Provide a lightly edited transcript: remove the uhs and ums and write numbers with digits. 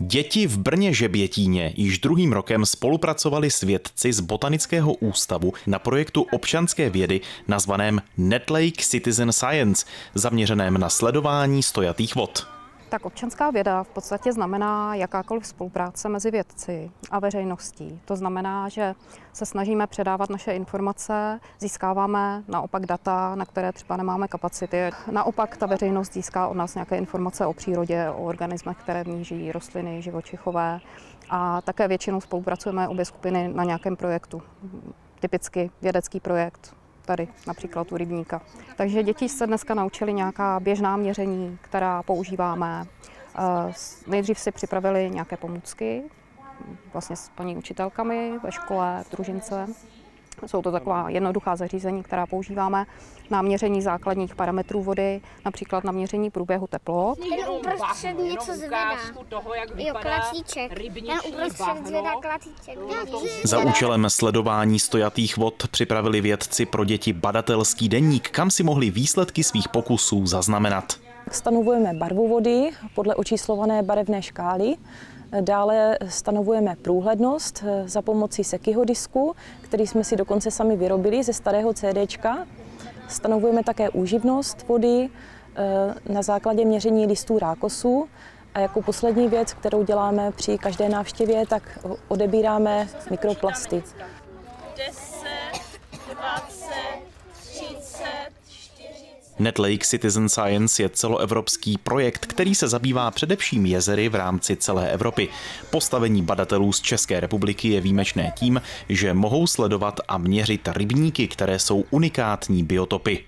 Děti v Brně-Žebětíně již druhým rokem spolupracovali s vědci z Botanického ústavu na projektu občanské vědy nazvaném NetLake Citizen Science, zaměřeném na sledování stojatých vod. Tak občanská věda v podstatě znamená jakákoliv spolupráce mezi vědci a veřejností. To znamená, že se snažíme předávat naše informace, získáváme naopak data, na které třeba nemáme kapacity. Naopak ta veřejnost získá od nás nějaké informace o přírodě, o organismech, které v ní žijí, rostliny, živočichové. A také většinou spolupracujeme obě skupiny na nějakém projektu. Typicky vědecký projekt. Tady například u rybníka. Takže děti se dneska naučili nějaká běžná měření, která používáme. Nejdřív si připravili nějaké pomůcky, vlastně s paní učitelkami ve škole, v družince. Jsou to taková jednoduchá zařízení, která používáme na měření základních parametrů vody, například na měření průběhu teplot. Ten uprostřed něco zvedá. Jo, klatíček. Ten uprostřed zvedá klatíček. Za účelem sledování stojatých vod připravili vědci pro děti badatelský deník, kam si mohli výsledky svých pokusů zaznamenat. Stanovujeme barvu vody podle očíslované barevné škály. Dále stanovujeme průhlednost za pomocí Secchiho disku, který jsme si dokonce sami vyrobili ze starého CDčka. Stanovujeme také úživnost vody na základě měření listů rákosu. A jako poslední věc, kterou děláme při každé návštěvě, tak odebíráme mikroplasty. 10, 20, 30, NetLake Citizen Science je celoevropský projekt, který se zabývá především jezery v rámci celé Evropy. Postavení badatelů z České republiky je výjimečné tím, že mohou sledovat a měřit rybníky, které jsou unikátní biotopy.